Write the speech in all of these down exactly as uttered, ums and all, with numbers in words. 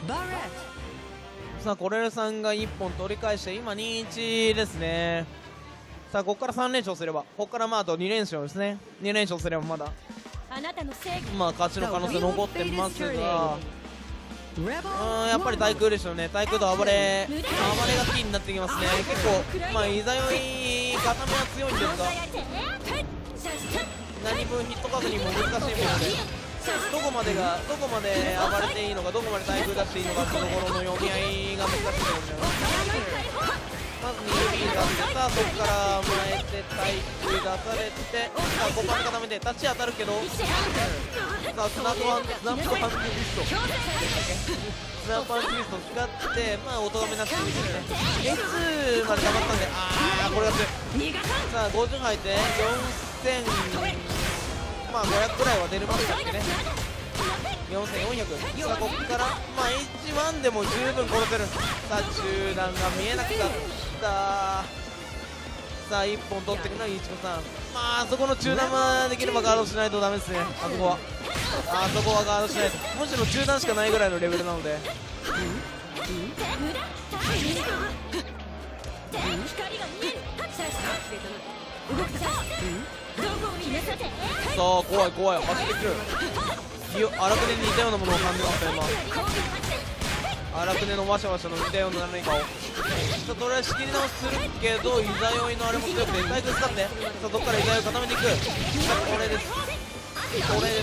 さあコレルさんがいっぽん取り返して今にたいいちですね。さあここからさん連勝すれば、ここからまああとに連勝ですね。に連勝すればまだまあ勝ちの可能性残ってますが、うーんやっぱり対空でしょうね。対空と暴れ暴れがキーになってきますね。結構まあいざよい固めは強いんですが、何分ヒット確認も難しいもので、どこまでがどこまで暴れていいのか、どこまで対空出していいのかってところの読み合いが難しいところになります。まずにビーがあって、さあそこから前で対空出されて、さあごばん固めてタッチ当たるけど、さあスナップワンスナップパンチリストスナップパンチリスト使ってまあお咎めなしにですね。 エス まで溜まったんで、ああこれが強い。さあごじゅう入ってよんせんまあごひゃくくらいは出るまでだってね。よんせんよんひゃく。さあここからまあ エイチワン でも十分殺せる。さあ中段が見えなくなった。さあいっぽん取ってくるのはいちこさん。まああそこの中段はできればガードしないとダメですね。あそこはあそこはガードしないと、むしろ中段しかないぐらいのレベルなので、さあ怖い怖い走ってくる。荒くねに似たようなものを感じました今。荒くねのワシャワシャの似たような何かを、さあとりあえず仕切り直しするけど、いざよいのあれも強くて対空使って、さあどっからいざよいを固めていく。さあこれですこれです。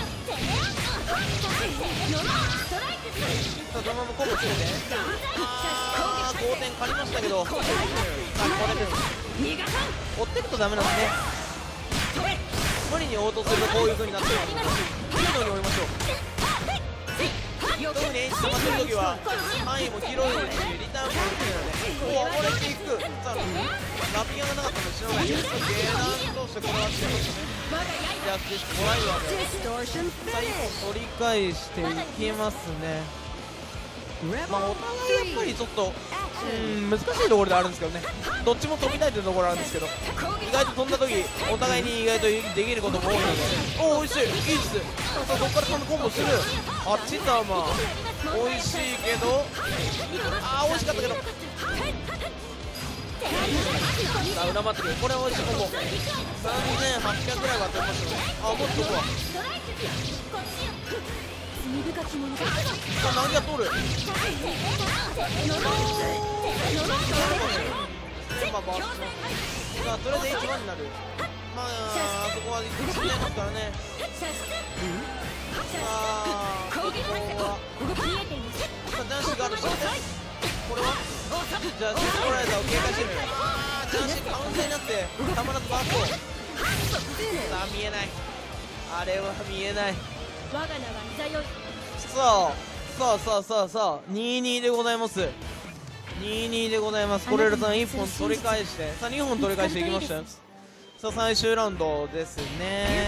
さあそのままコンボつけて、ああごてん借りましたけど、さあこれです。追ってるとダメなんですね。無理に応答するとこういう風になってるので、いいのに追いましょう。特に H 溜まってる時は範囲も広いですし、リターンも大きいのでこう暴れていく。さあラピアがなかったので知らないですけど、ゲーナーとしてこれはしてましたね。やってしてもらいは最後取り返していきますね。まあお互いやっぱりちょっとうん難しいところであるんですけどね。どっちも飛びたいというところあるんですけど、意外と飛んだ時お互いに意外とできることも多いので、おお美味しいいいっす。さあそこからそのコンボする。あっちだまあ美味しいけど、あー美味しかったけど、さあ裏回ってくる。これは美味しいコンボ。さんぜんはっぴゃくぐらいは当てましたね。あもっとここはさあ何が通る。まあバーストさあとりあえず エイチワン になる。まああそこは死んでますからね。さあここはさあ男子ガードしてこれはじゃあストライザーを警戒してる。あー男子カウンターになってたまらずバースト。さあ見えない、あれは見えない。そうそうそうそうそうにたいにでございます。にたいにでございます。コレルさんいっぽん取り返して、さあにほん取り返していきましたよ。さあ最終ラウンドですね。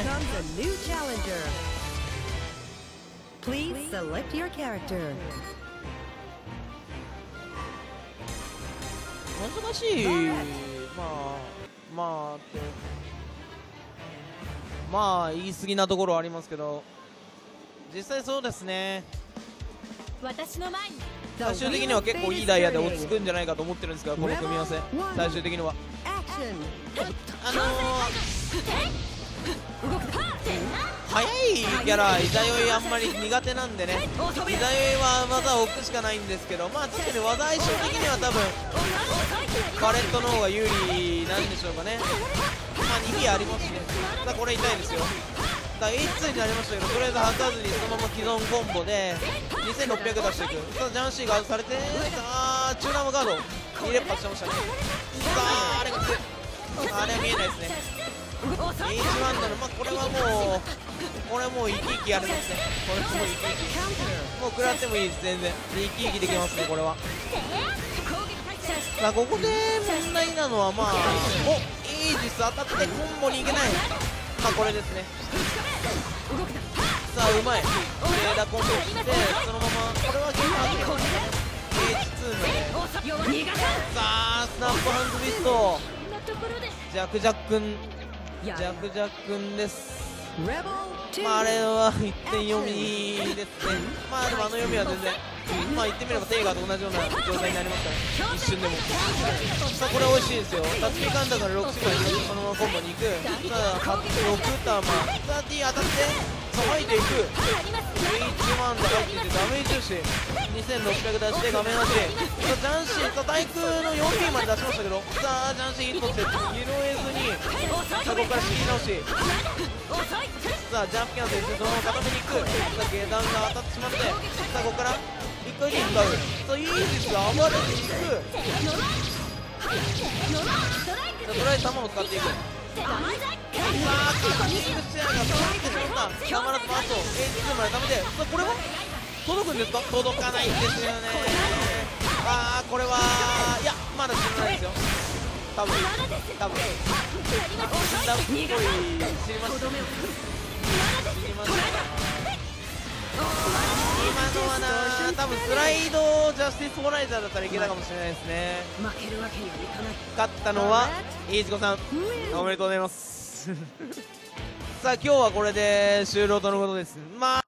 難しい。まあまあってまあ言い過ぎなところはありますけど、実際そうですね。最終的には結構いいダイヤで落ち着くんじゃないかと思ってるんですが、この組み合わせ最終的にはあのー、速いキャライザヨイあんまり苦手なんでね、イザヨイは技を置くしかないんですけど、まあ確かに技相性的には多分バレットの方が有利なんでしょうかね。まあにひありますしね。さあこれ痛いですよ。だ エイチツー になりましたけど、とりあえず吐かずにそのまま既存コンボでにせんろっぴゃく出していく。さあジャンシーガードされて、さあ中段もガードに連発してましたね。さああれが強い、あれは見えないですね。 エイチワン なの、まあこれはもうこれもう生き生きやれますね。これもう生き生きもう食らってもいいです。全然生き生きできますねこれは。さあここで問題なのは、まあおイージス当たってコンボにいけない。まあこれですね。さあうまいレーダーコンボして、そのままこれはゲーム上げますね。 エイチツー ので、さあスナップハンドビストジャクジャックンジャクジャックンです。まああれはいってん読みですね。まあでもあの読みは全然まあ言ってみればテイガーと同じような状態になりますから一瞬でも。さあこれ美味しいですよ。タッチピカンだからろくしまいそのままコンボに行く。さあろく玉さあ D 当たってさあ吐いていく。いちまんで入っていてダメージ重視にせんろっぴゃく出して画面端。さあジャンシーさあ対空の よんピー まで出しましたけど、さあジャンシーヒットして拾えずに、さあここから仕切り直し。さあジャンプキャンセルしてそのまま固めに行く。さあ下段が当たってしまって、さあここからいっかいで使う。さあいいですよ、暴れていく。さあとりあえず弾を使っていく。さあキングシェアが止まってしまった。たまらずマット エイチツー まで貯めて、さあこれは届くんですか？届かないんですよね。あーこれはいやまだ死んでないですよ。多分多分死んだっぽい。知りました知りました。今のはな多分スライドジャスティスフォライザーだったらいけたかもしれないですね。勝ったのはイージコさん、おめでとうございますさあ今日はこれで終了とのことです。まあ